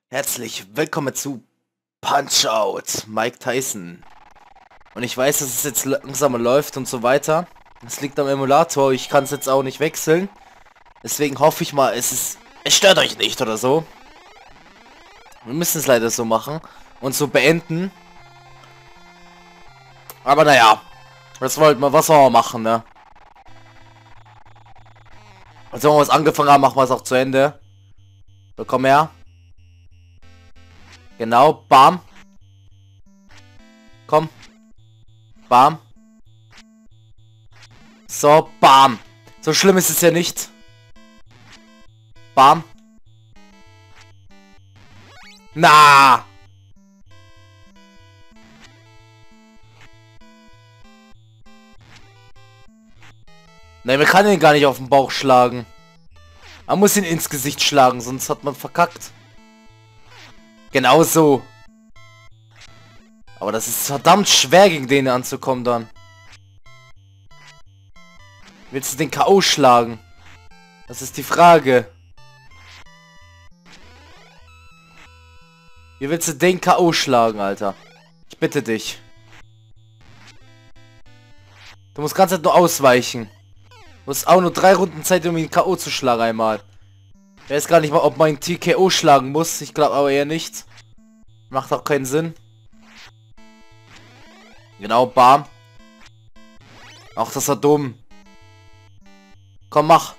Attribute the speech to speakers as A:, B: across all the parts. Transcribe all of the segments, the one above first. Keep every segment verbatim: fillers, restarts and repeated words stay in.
A: Herzlich willkommen zu Punch-Out! Mike Tyson. Und ich weiß, dass es jetzt langsamer läuft und so weiter. Es liegt am Emulator, ich kann es jetzt auch nicht wechseln. Deswegen hoffe ich mal, es ist... Es stört euch nicht oder so. Wir müssen es leider so machen und so beenden. Aber naja, das wollten wir, was wollen wir machen, ne? Also wenn wir was angefangen haben, machen wir es auch zu Ende. So, komm her. Genau, bam. Komm. Bam. So, bam. So schlimm ist es ja nicht. Bam. Na. Ne, man kann ihn gar nicht auf den Bauch schlagen. Man muss ihn ins Gesicht schlagen, sonst hat man verkackt. Genau so. Aber das ist verdammt schwer, gegen den anzukommen dann. Willst du den K O schlagen? Das ist die Frage. Wie willst du den K O schlagen, Alter? Ich bitte dich. Du musst ganz nur ausweichen. Du hast auch nur drei Runden Zeit, um ihn K O zu schlagen einmal. Ich weiß gar nicht mal, ob man ihn T K O schlagen muss. Ich glaube aber eher nicht. Macht auch keinen Sinn. Genau, bam. Ach, das war dumm. Komm, mach.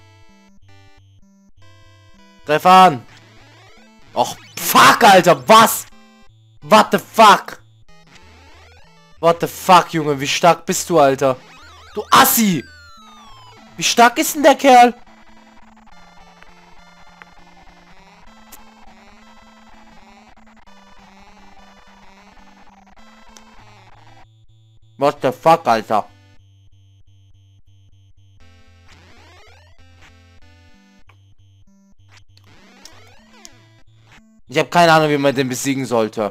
A: Greif an. Och, fuck, Alter, was? What the fuck? What the fuck, Junge, wie stark bist du, Alter? Du Assi! Wie stark ist denn der Kerl? What the fuck, Alter? Ich habe keine Ahnung, wie man den besiegen sollte.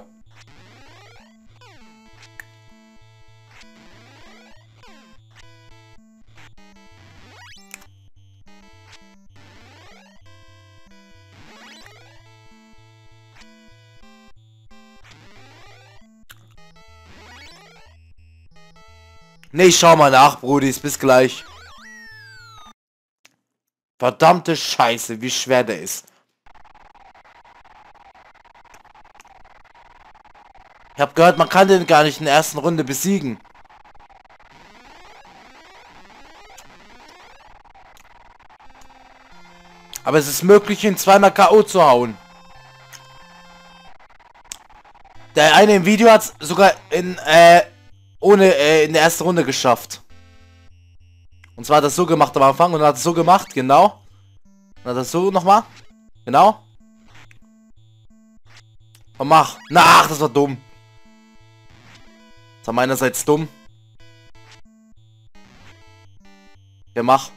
A: Nee, schau mal nach, Brudis. Bis gleich. Verdammte Scheiße, wie schwer der ist. Ich habe gehört, man kann den gar nicht in der ersten Runde besiegen. Aber es ist möglich, ihn zweimal K O zu hauen. Der eine im Video hat es sogar in, äh, ohne, äh, in der ersten Runde geschafft. Und zwar hat er das so gemacht am Anfang und dann hat es so gemacht, genau. Dann hat er das so nochmal. Genau. Und mach. Na, ach, das war dumm. Das war meinerseits dumm. Ja, mach.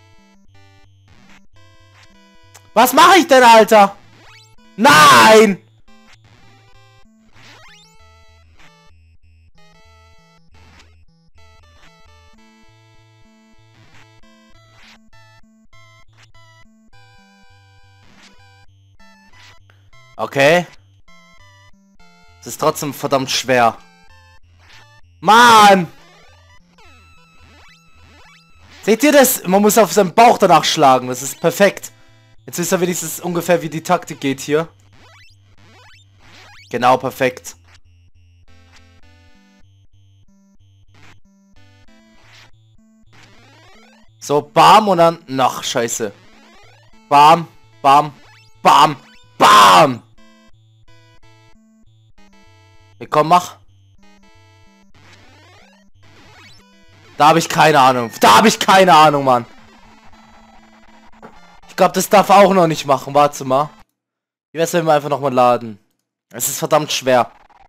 A: Was mache ich denn, Alter? Nein! Okay. Es ist trotzdem verdammt schwer. Mann! Seht ihr das? Man muss auf seinen Bauch danach schlagen. Das ist perfekt. Jetzt wisst ihr wenigstens ungefähr, wie die Taktik geht hier. Genau, perfekt. So, bam und dann... Ach, scheiße. Bam, bam, bam, bam! Hey, komm, mach. Da habe ich keine Ahnung. Da habe ich keine Ahnung, Mann. Ich glaube, das darf auch noch nicht machen. Warte mal. Wie wär's, wenn wir einfach nochmal laden? Es ist verdammt schwer.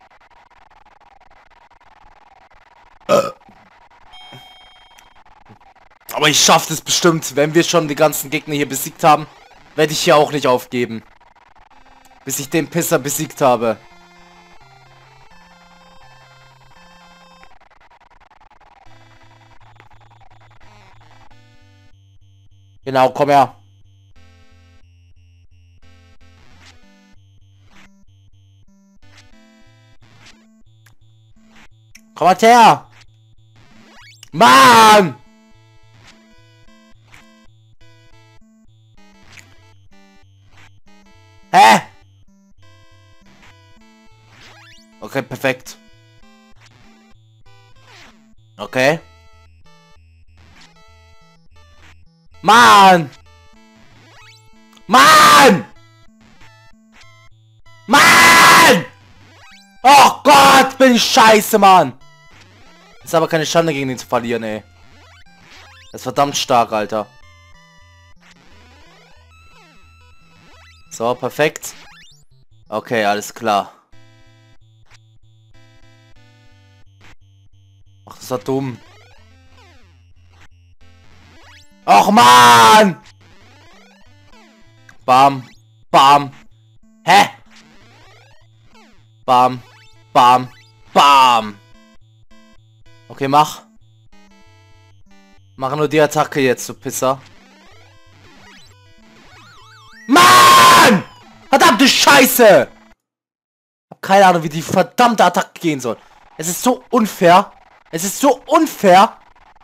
A: Aber ich schaffe es bestimmt. Wenn wir schon die ganzen Gegner hier besiegt haben, werde ich hier auch nicht aufgeben. Bis ich den Pisser besiegt habe. Genau, komm her. Komm mal her! Mann! Hä? Okay, perfekt. Okay. Mann! Mann! Mann! Oh Gott, bin ich scheiße, Mann! Ist aber keine Schande, gegen ihn zu verlieren, ey. Das ist verdammt stark, Alter. So, perfekt. Okay, alles klar. Ach, das war dumm. Och, Mann! Bam. Bam. Hä? Bam. Bam. Bam. Okay, mach. Mach nur die Attacke jetzt, du Pisser. Mann! Verdammte Scheiße! Hab keine Ahnung, wie die verdammte Attacke gehen soll. Es ist so unfair. Es ist so unfair.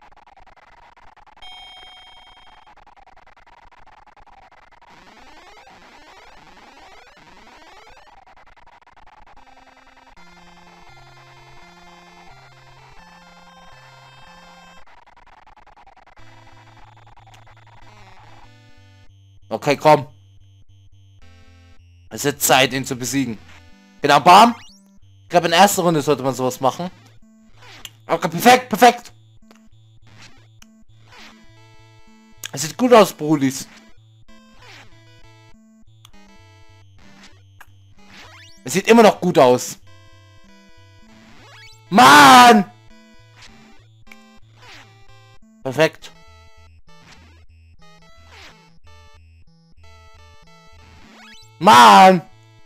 A: Okay, komm. Es ist Zeit, ihn zu besiegen. Genau, bam. Ich glaube, in der ersten Runde sollte man sowas machen. Okay, perfekt, perfekt. Es sieht gut aus, Brudis. Es sieht immer noch gut aus. Mann! Perfekt. Mann!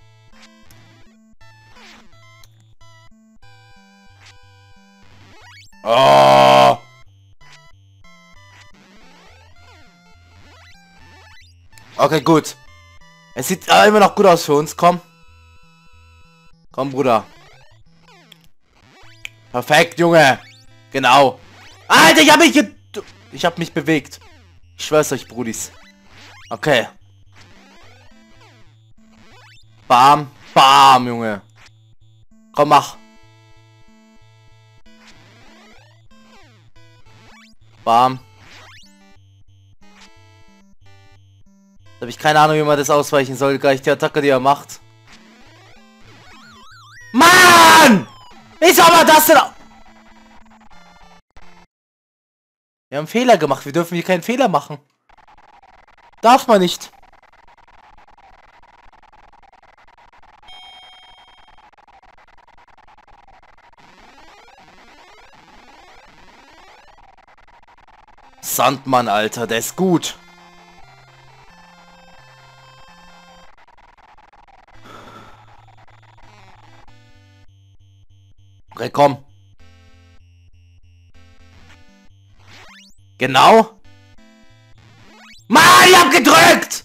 A: Oh! Okay, gut. Es sieht äh, immer noch gut aus für uns. Komm. Komm, Bruder. Perfekt, Junge. Genau. Alter, ich hab mich ge... Ich hab mich bewegt. Ich schwör's euch, Brudis. Okay. Bam. Bam, Junge. Komm, mach. Bam. Da habe ich keine Ahnung, wie man das ausweichen soll. Gleich die Attacke, die er macht. Mann! Wie soll man das denn... Wir haben Fehler gemacht. Wir dürfen hier keinen Fehler machen. Darf man nicht. Sandmann, Alter, der ist gut. Okay, komm. Genau. Mann, ich hab gedrückt!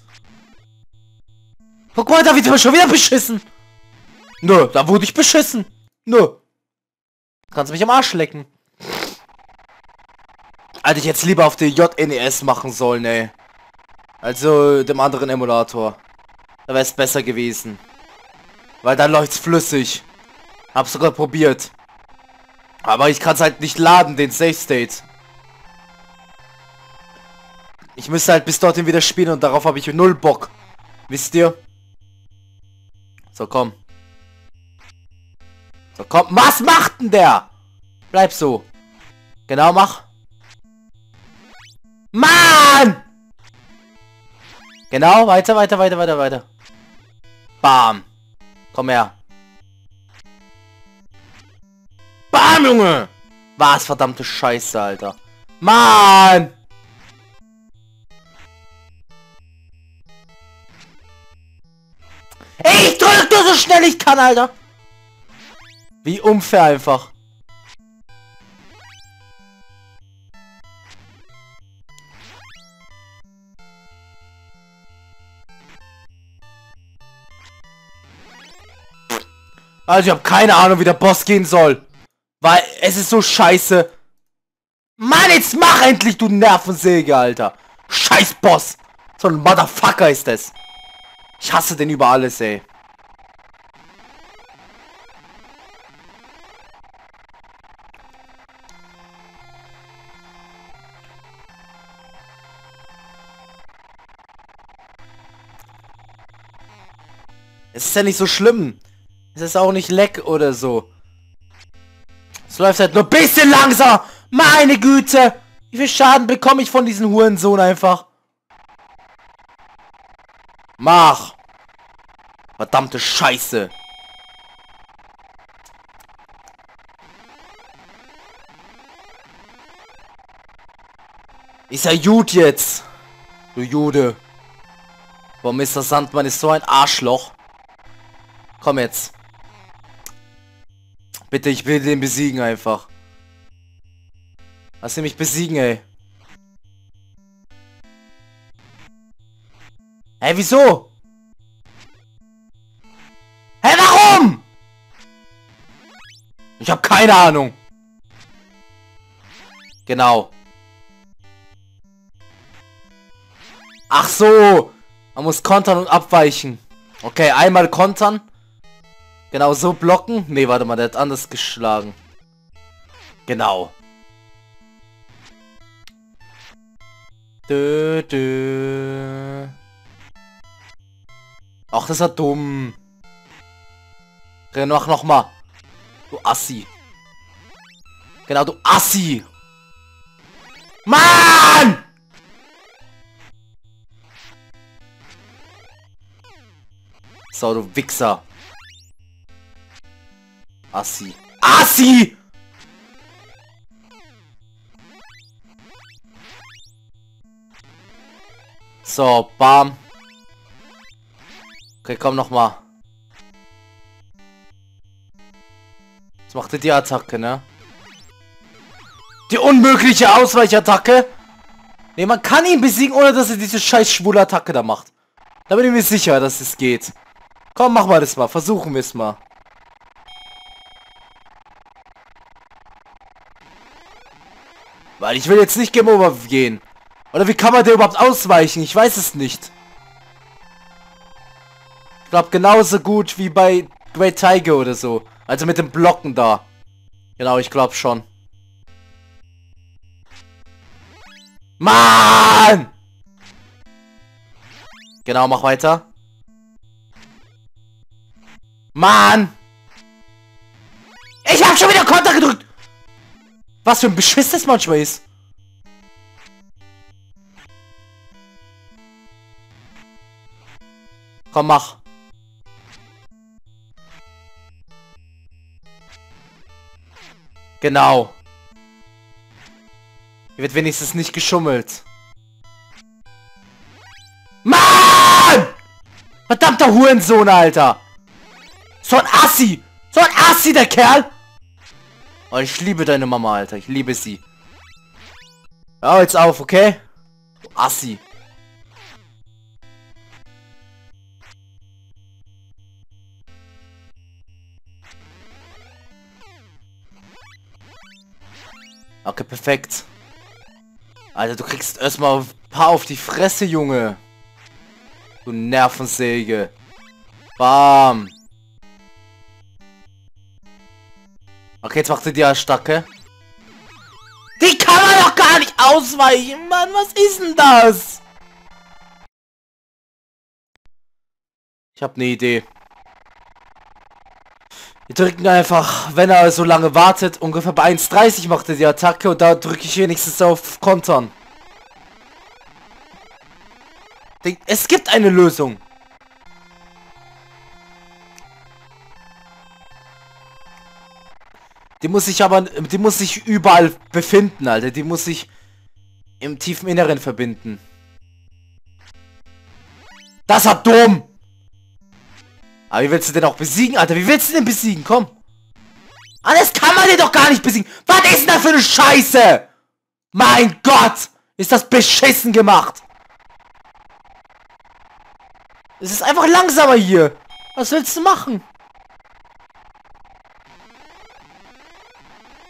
A: Guck mal, da wird schon wieder beschissen. Nö, da wurde ich beschissen. Nö. Kannst du mich am Arsch lecken. Hätte ich jetzt lieber auf die J N E S machen sollen, ey. Also dem anderen Emulator. Da wäre es besser gewesen. Weil da läuft's flüssig. Hab's sogar probiert. Aber ich kann es halt nicht laden, den Save State. Ich müsste halt bis dorthin wieder spielen und darauf habe ich null Bock. Wisst ihr? So, komm. So, komm. Was macht denn der? Bleib so. Genau, mach. Mann! Genau, weiter, weiter, weiter, weiter, weiter. Bam. Komm her. Bam, Junge! Was, verdammte Scheiße, Alter. Mann! Ich drück nur so schnell ich kann, Alter. Wie unfair einfach. Also ich habe keine Ahnung, wie der Boss gehen soll. Weil es ist so scheiße. Mann, jetzt mach endlich, du Nervensäge, Alter. Scheiß Boss. So ein Motherfucker ist es. Ich hasse den über alles, ey. Es ist ja nicht so schlimm. Es ist auch nicht leck oder so. Es läuft halt nur ein bisschen langsam. Meine Güte. Wie viel Schaden bekomme ich von diesem Hurensohn einfach? Mach. Verdammte Scheiße. Ist ja gut jetzt. Du Jude. Boah, Mister Sandmann ist so ein Arschloch. Komm jetzt. Bitte, ich will den besiegen einfach. Lass ihn mich besiegen, ey. Hey, wieso? Hey, warum? Ich habe keine Ahnung. Genau. Ach so. Man muss kontern und abweichen. Okay, einmal kontern. Genau, so blocken. Nee, warte mal, der hat anders geschlagen. Genau. Dö, dö. Ach, das ist ja dumm. Mach noch mal. Du Assi. Genau, du Assi. Mann! So, du Wichser. Assi. Assi! So, bam. Okay, komm noch mal. Jetzt macht er die Attacke, ne? Die unmögliche Ausweichattacke. Ne, man kann ihn besiegen, ohne dass er diese scheiß schwule Attacke da macht. Da bin ich mir sicher, dass es geht. Komm, mach mal das mal. Versuchen wir es mal. Weil ich will jetzt nicht Game Over gehen. Oder wie kann man der überhaupt ausweichen? Ich weiß es nicht. Ich glaube genauso gut wie bei Great Tiger oder so. Also mit dem Blocken da. Genau, ich glaube schon. Mann! Genau, mach weiter. Mann! Ich hab schon wieder Konter gedrückt! Was für ein Beschiss das manchmal ist. Komm, mach. Genau. Hier wird wenigstens nicht geschummelt. Mann! Verdammter Hurensohn, Alter. So ein Assi. So ein Assi, der Kerl. Oh, ich liebe deine Mama, Alter. Ich liebe sie. Hör jetzt auf, okay? Du Assi. Okay, perfekt. Alter, du kriegst erstmal ein paar auf die Fresse, Junge. Du Nervensäge. Bam. Okay, jetzt macht sie die Attacke. Die kann man doch gar nicht ausweichen, Mann. Was ist denn das? Ich habe eine Idee. Wir drücken einfach, wenn er so lange wartet, ungefähr bei eins dreißig macht er die Attacke und da drücke ich wenigstens auf Kontern. Es gibt eine Lösung. Die muss sich aber, die muss sich überall befinden, Alter. Die muss sich im tiefen Inneren verbinden. Das war dumm! Aber wie willst du den auch besiegen, Alter? Wie willst du den besiegen? Komm! Alles kann man den doch gar nicht besiegen! Was ist denn da für eine Scheiße? Mein Gott! Ist das beschissen gemacht! Es ist einfach langsamer hier! Was willst du machen?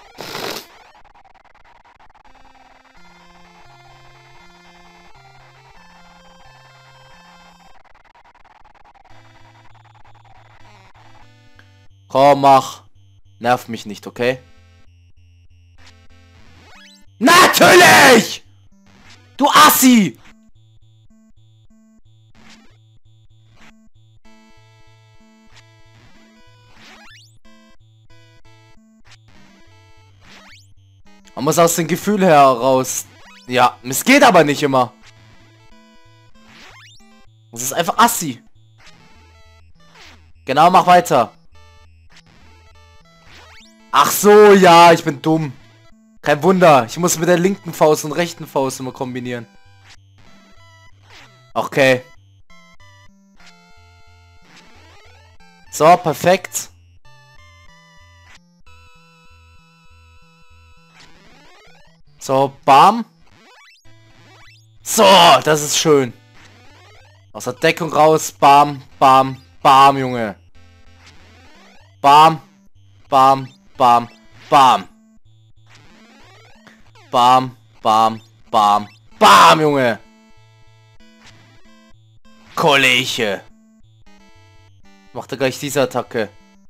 A: Komm, mach. Nerv mich nicht, okay? Natürlich! Du Assi! Man muss aus dem Gefühl heraus. Ja, es geht aber nicht immer. Es ist einfach Assi. Genau, mach weiter. Ach so, ja, ich bin dumm. Kein Wunder, ich muss mit der linken Faust und rechten Faust immer kombinieren. Okay. So, perfekt. So, bam. So, das ist schön. Aus der Deckung raus, bam, bam, bam, Junge. Bam, bam, bam, bam. Bam, bam, bam, bam, Junge. Kollege. Macht er gleich diese Attacke.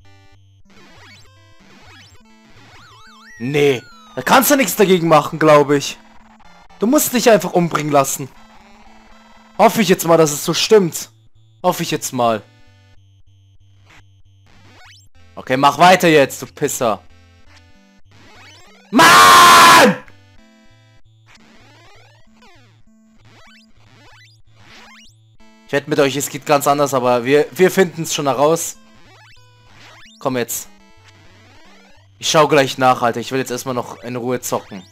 A: Nee. Da kannst du nichts dagegen machen, glaube ich. Du musst dich einfach umbringen lassen. Hoffe ich jetzt mal, dass es so stimmt. Hoffe ich jetzt mal. Okay, mach weiter jetzt, du Pisser. Mann! Ich wette mit euch, es geht ganz anders, aber wir, wir finden es schon heraus. Komm jetzt. Ich schau gleich nach, Alter. Ich will jetzt erstmal noch in Ruhe zocken.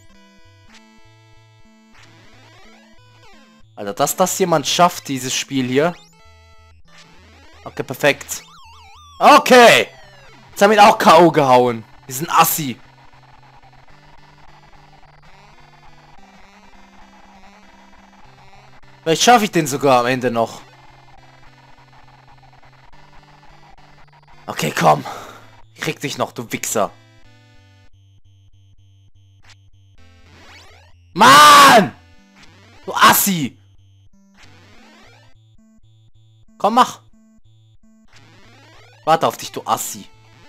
A: Alter, dass das jemand schafft, dieses Spiel hier. Okay, perfekt. Okay. Jetzt haben wir ihn auch K O gehauen. Diesen Assi. Vielleicht schaffe ich den sogar am Ende noch. Okay, komm. Krieg dich noch, du Wichser. Mann! Du Assi! Komm, mach! Warte auf dich, du Assi.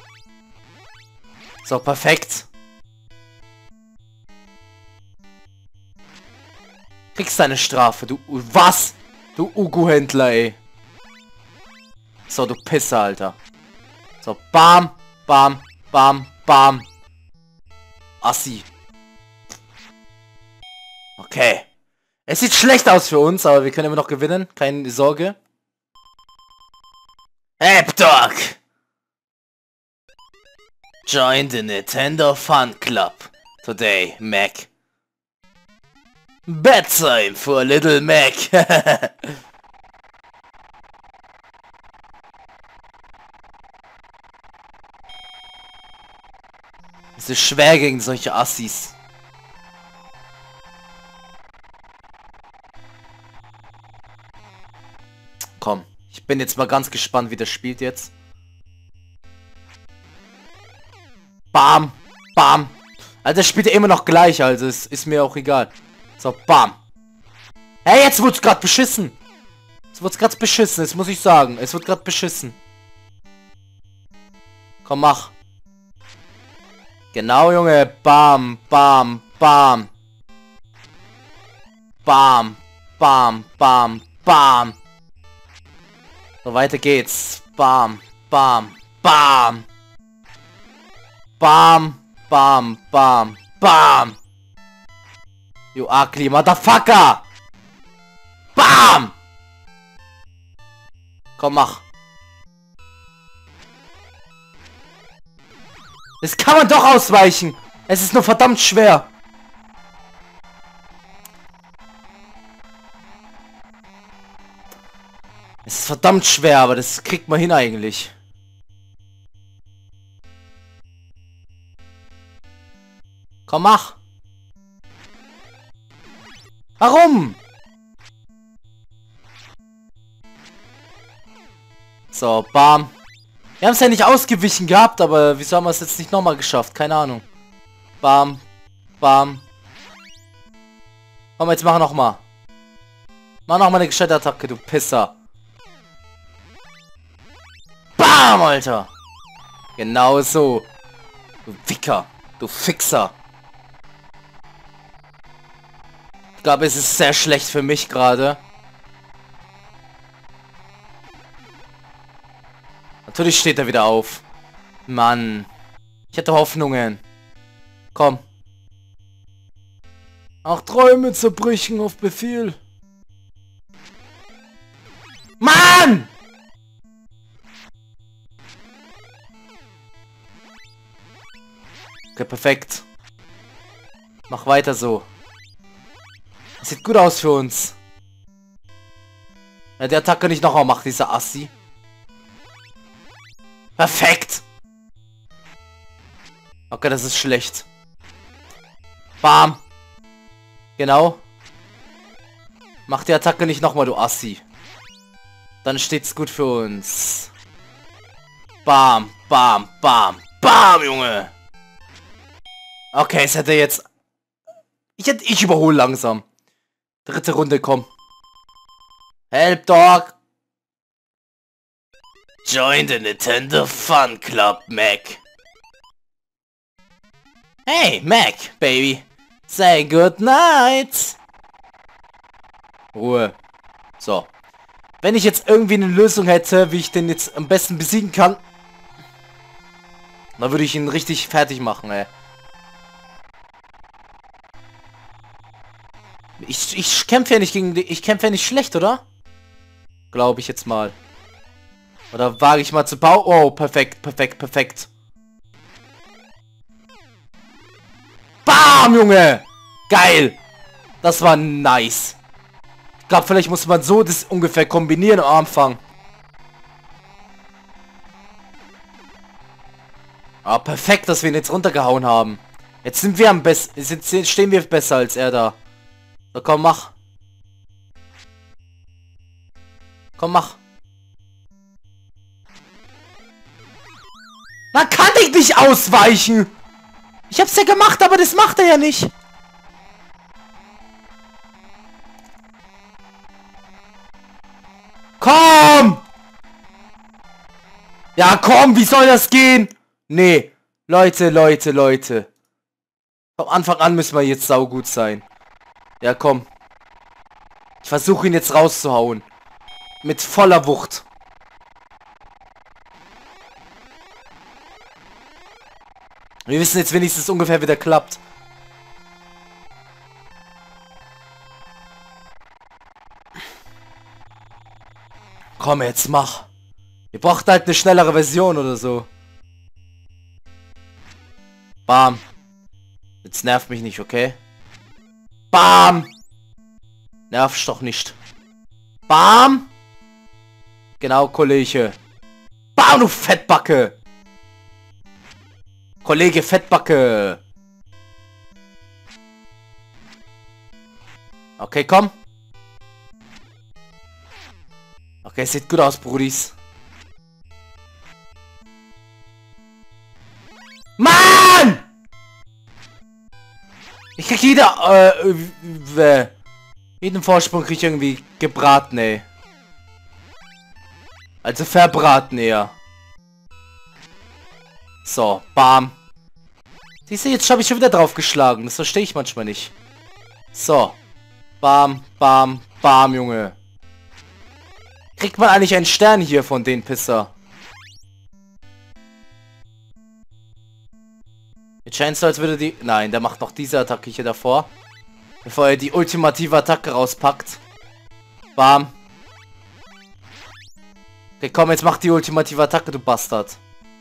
A: So, perfekt. Kriegst deine Strafe, du... Was? Du Ugu-Händler, ey. So, du Pisser, Alter. So, bam, bam, bam, bam. Assi. Okay. Es sieht schlecht aus für uns, aber wir können immer noch gewinnen. Keine Sorge. Hepdog! Join the Nintendo Fun Club. Today, Mac. Bedtime for Little Mac. Es ist schwer gegen solche Assis. Komm, ich bin jetzt mal ganz gespannt, wie das spielt jetzt. Bam, bam. Also das spielt ja immer noch gleich, also es ist mir auch egal. So, bam. Hey, jetzt wird's gerade beschissen. Es wird gerade beschissen, das muss ich sagen. Es wird gerade beschissen. Komm, mach. Genau, Junge. Bam, bam, bam. Bam, bam, bam, bam. So, weiter geht's. Bam, bam, bam. Bam, bam, bam, bam. You ugly motherfucker. Bam. Komm, mach. Das kann man doch ausweichen. Es ist nur verdammt schwer. Es ist verdammt schwer, aber das kriegt man hin eigentlich. Komm, mach. Warum? So, bam. Wir haben es ja nicht ausgewichen gehabt, aber wieso haben wir es jetzt nicht nochmal geschafft? Keine Ahnung. Bam. Bam. Komm, jetzt mach nochmal. Mach nochmal eine gescheite Attacke, du Pisser. Bam, Alter. Genau so. Du Wicker. Du Fixer. Ich glaube, es ist sehr schlecht für mich gerade. Natürlich steht er wieder auf. Mann. Ich hätte Hoffnungen. Komm. Auch Träume zerbrechen auf Befehl. Mann! Okay, perfekt. Mach weiter so. Das sieht gut aus für uns. Ja, die Attacke nicht nochmal macht, dieser Assi. Perfekt! Okay, das ist schlecht. Bam! Genau. Mach die Attacke nicht nochmal, du Assi. Dann steht's gut für uns. Bam, bam, bam, bam, Junge! Okay, es hätte jetzt... Ich hätte... Ich überhole langsam. Dritte Runde, komm. Help, Dog! Join the Nintendo Fun Club, Mac. Hey, Mac, baby. Say good night. Ruhe. So. Wenn ich jetzt irgendwie eine Lösung hätte, wie ich den jetzt am besten besiegen kann, dann würde ich ihn richtig fertig machen, ey. Ich, ich kämpfe ja nicht gegen die, ich kämpfe ja nicht schlecht, oder? Glaube ich jetzt mal. Oder wage ich mal zu bauen? Oh, perfekt, perfekt, perfekt. Bam, Junge! Geil! Das war nice. Ich glaube, vielleicht muss man so das ungefähr kombinieren am Anfang. Ah, perfekt, dass wir ihn jetzt runtergehauen haben. Jetzt sind wir am besten. Jetzt stehen wir besser als er da. So, komm, mach. Komm, mach. Na, kann ich nicht ausweichen! Ich hab's ja gemacht, aber das macht er ja nicht. Komm! Ja, komm, wie soll das gehen? Nee. Leute, Leute, Leute. Vom Anfang an müssen wir jetzt saugut sein. Ja, komm. Ich versuche ihn jetzt rauszuhauen. Mit voller Wucht. Wir wissen jetzt wenigstens ungefähr, wie der klappt. Komm jetzt, mach. Ihr braucht halt eine schnellere Version oder so. Bam. Jetzt nervt mich nicht, okay? Bam. Nervst doch nicht. Bam. Genau, Kollege. Bam, du Fettbacke. Kollege Fettbacke. Okay, komm. Okay, sieht gut aus, Brudis. Mann! Ich krieg jeder, äh, jeden Vorsprung krieg ich irgendwie gebraten, ey. Also verbraten eher. So, bam. Siehst du, jetzt habe ich schon wieder drauf geschlagen. Das verstehe ich manchmal nicht. So. Bam, bam, bam, Junge. Kriegt man eigentlich einen Stern hier von den Pisser? Jetzt scheint es so, als würde die... Nein, der macht noch diese Attacke hier davor. Bevor er die ultimative Attacke rauspackt. Bam. Okay, komm, jetzt mach die ultimative Attacke, du Bastard.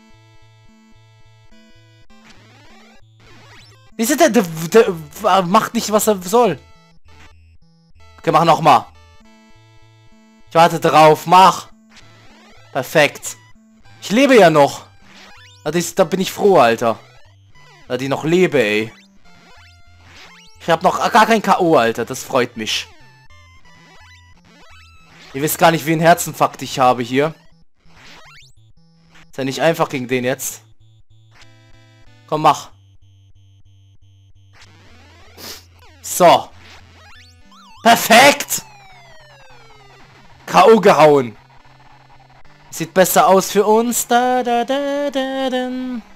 A: Siehst du, der, der, der macht nicht, was er soll. Okay, mach nochmal. Ich warte drauf, mach. Perfekt. Ich lebe ja noch. Da, ist, da bin ich froh, Alter. Da die noch lebe, ey. Ich habe noch gar kein K O, Alter. Das freut mich. Ihr wisst gar nicht, wie ein Herzinfarkt ich habe hier. Ist ja nicht einfach gegen den jetzt. Komm, mach. So. Perfekt! K O gehauen. Sieht besser aus für uns. Da, da, da, da, da.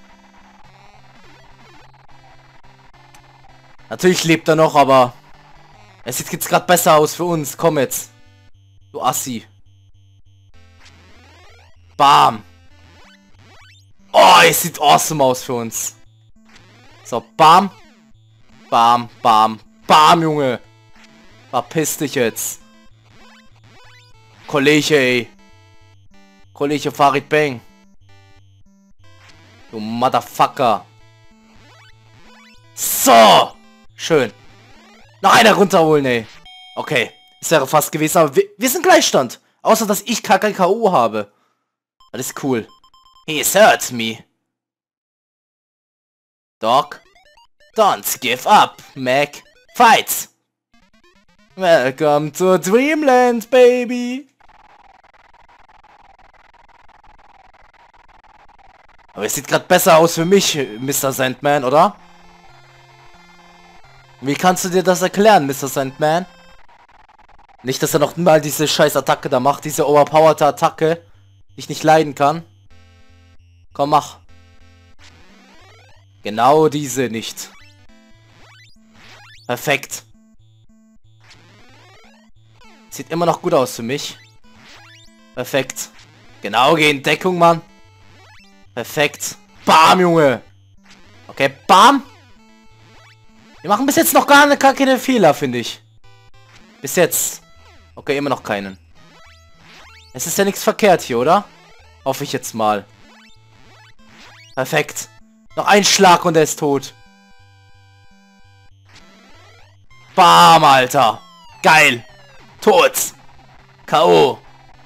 A: Natürlich lebt er noch, aber es sieht jetzt gerade besser aus für uns. Komm jetzt. Du Assi. Bam. Oh, es sieht awesome aus für uns. So, bam. Bam, bam, bam, Junge. Verpiss dich jetzt. Kollege, ey. Kollege Farid Bang. Du Motherfucker. So. Schön. Noch einer runterholen, ey. Okay. Das wäre fast gewesen, aber wir, wir sind Gleichstand. Außer, dass ich K K O habe. Das ist cool. He's hurt me. Dog. Don't give up, Mac. Fight. Welcome to Dreamland, baby. Aber es sieht gerade besser aus für mich, Mister Sandman, oder? Wie kannst du dir das erklären, Mister Sandman? Nicht, dass er noch mal diese scheiß Attacke da macht, diese overpowerte Attacke, die ich nicht leiden kann. Komm, mach. Genau diese nicht. Perfekt. Sieht immer noch gut aus für mich. Perfekt. Genau, geh in Deckung, Mann. Perfekt. Bam, Junge. Okay, bam. Wir machen bis jetzt noch gar, ne, gar keine Fehler, finde ich. Bis jetzt. Okay, immer noch keinen. Es ist ja nichts verkehrt hier, oder? Hoffe ich jetzt mal. Perfekt. Noch ein Schlag und er ist tot. Bam, Alter. Geil. Tot. K O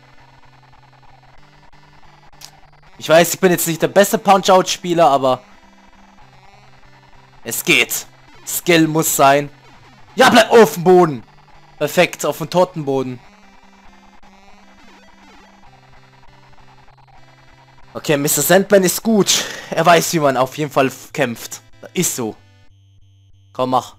A: Ich weiß, ich bin jetzt nicht der beste Punch-Out-Spieler, aber es geht. Skill muss sein. Ja, bleib auf dem Boden. Perfekt, auf dem Tortenboden. Okay, Mister Sandman ist gut. Er weiß, wie man auf jeden Fall kämpft. Das ist so. Komm, mach.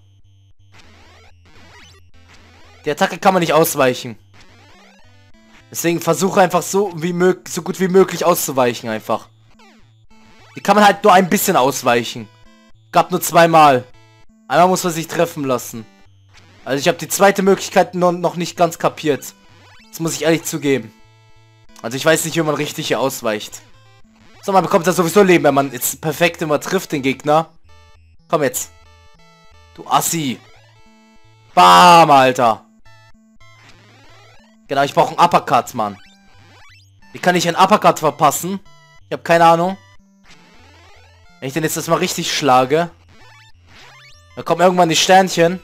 A: Die Attacke kann man nicht ausweichen. Deswegen versuche einfach so wie möglich, so gut wie möglich auszuweichen einfach. Die kann man halt nur ein bisschen ausweichen. Gab nur zweimal. Einmal muss man sich treffen lassen. Also ich habe die zweite Möglichkeit noch, noch nicht ganz kapiert. Das muss ich ehrlich zugeben. Also ich weiß nicht, wie man richtig hier ausweicht. So, man bekommt ja sowieso Leben, wenn man jetzt perfekt immer trifft, den Gegner. Komm jetzt. Du Assi. Bam, Alter. Genau, ich brauche einen Uppercut, Mann. Wie kann ich einen Uppercut verpassen? Ich habe keine Ahnung. Wenn ich den jetzt erstmal richtig schlage. Da kommen irgendwann die Sternchen.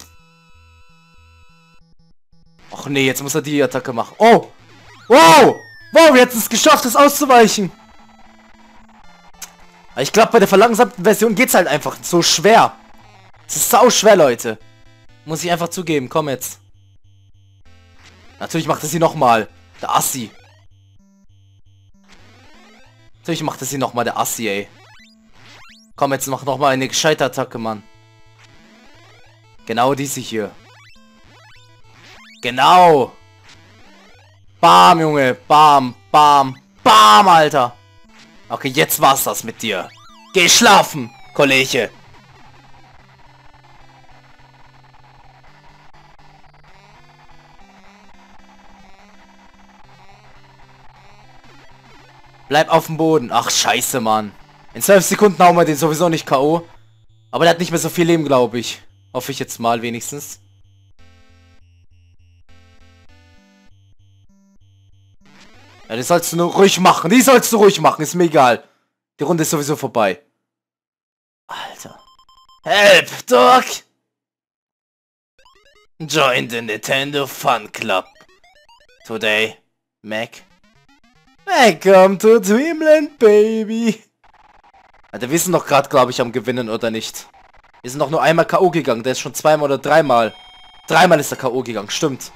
A: Och nee, jetzt muss er die Attacke machen. Oh! Wow! Wow, wir hätten es geschafft, das auszuweichen. Aber ich glaube, bei der verlangsamten Version geht es halt einfach so schwer. Es ist sau schwer, Leute. Muss ich einfach zugeben. Komm jetzt. Natürlich macht er sie nochmal. Der Assi. Natürlich macht er sie nochmal, der Assi, ey. Komm, jetzt mach nochmal eine gescheite Attacke, Mann. Genau diese hier. Genau. Bam, Junge. Bam, bam, bam, Alter. Okay, jetzt war's das mit dir. Geh schlafen, Kollege. Bleib auf dem Boden. Ach, scheiße, Mann. In zwölf Sekunden hauen wir den sowieso nicht K O Aber der hat nicht mehr so viel Leben, glaube ich. Hoffe ich jetzt mal wenigstens. Ja, das sollst du nur ruhig machen. Die sollst du ruhig machen. Ist mir egal. Die Runde ist sowieso vorbei. Alter. Help, Doc! Join the Nintendo Fun Club. Today, Mac. Welcome to Dreamland, baby. Alter, wir sind doch gerade, glaube ich, am Gewinnen, oder nicht? Wir sind doch nur einmal K O gegangen. Der ist schon zweimal oder dreimal. Dreimal ist er K O gegangen, stimmt.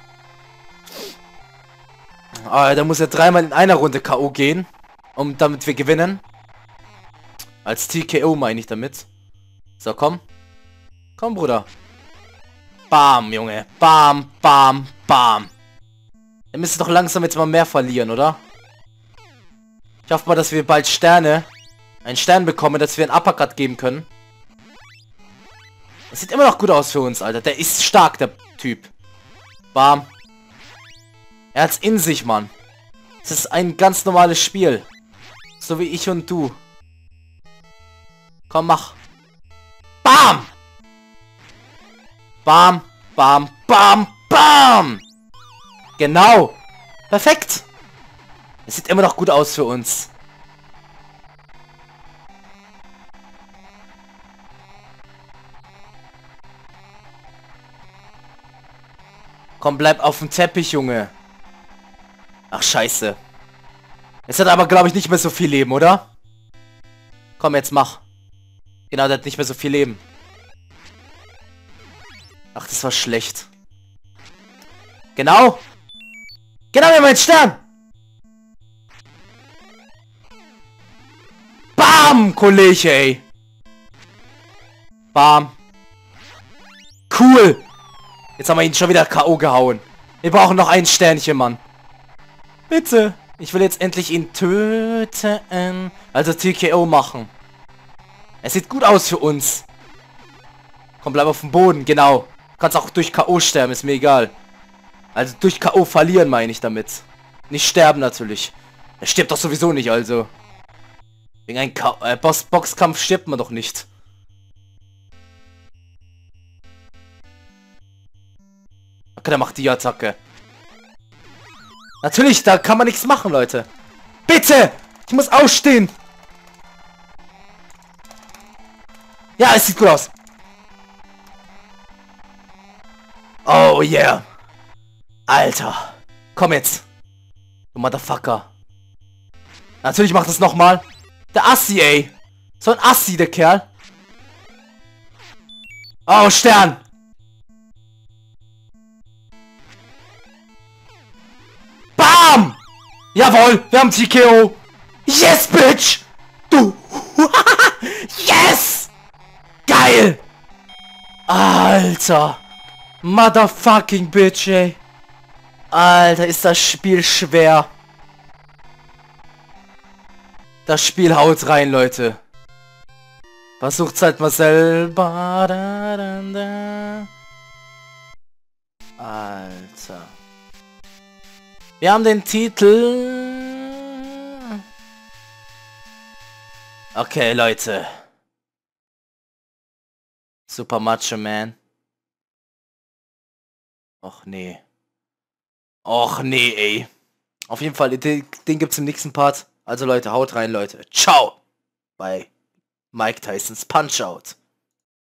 A: Ah, der muss ja dreimal in einer Runde K O gehen, um damit wir gewinnen. Als T K O meine ich damit. So, komm. Komm, Bruder. Bam, Junge. Bam, bam, bam. Er müsste doch langsam jetzt mal mehr verlieren, oder? Ich hoffe mal, dass wir bald Sterne, einen Stern bekommen, dass wir einen Uppercut geben können. Das sieht immer noch gut aus für uns, Alter. Der ist stark, der Typ. Bam. Er hat's in sich, Mann. Das ist ein ganz normales Spiel. So wie ich und du. Komm, mach. Bam! Bam, bam, bam, bam! Genau. Perfekt. Es sieht immer noch gut aus für uns. Komm, bleib auf dem Teppich, Junge. Ach, scheiße. Es hat aber, glaube ich, nicht mehr so viel Leben, oder? Komm, jetzt mach. Genau, der hat nicht mehr so viel Leben. Ach, das war schlecht. Genau. Genau, wir haben einen Stern. Bam, Kollege, ey. Bam. Cool. Jetzt haben wir ihn schon wieder K O gehauen. Wir brauchen noch ein Sternchen, Mann. Bitte. Ich will jetzt endlich ihn töten. Also T K O machen. Es sieht gut aus für uns. Komm, bleib auf dem Boden. Genau. Du kannst auch durch K O sterben, ist mir egal. Also durch K O verlieren, meine ich damit. Nicht sterben natürlich. Er stirbt doch sowieso nicht, also. Wegen einem Ka äh, Boss Boxkampf stirbt man doch nicht. Okay, der macht die Attacke. Natürlich, da kann man nichts machen, Leute. Bitte! Ich muss ausstehen! Ja, es sieht gut aus. Oh yeah. Alter. Komm jetzt. Du Motherfucker. Natürlich macht es nochmal. Der Assi, ey. So ein Assi, der Kerl. Oh, Stern. Bam! Jawohl, wir haben T K O. Yes, bitch! Du. Yes! Geil! Alter. Motherfucking bitch, ey. Alter, ist das Spiel schwer. Das Spiel haut rein, Leute. Versucht's halt mal selber. Da, da, da. Alter. Wir haben den Titel. Okay, Leute. Super Macho Man. Och nee. Och nee, ey. Auf jeden Fall, den, den gibt's im nächsten Part. Also Leute, haut rein, Leute. Ciao. Bei Mike Tysons Punch-Out.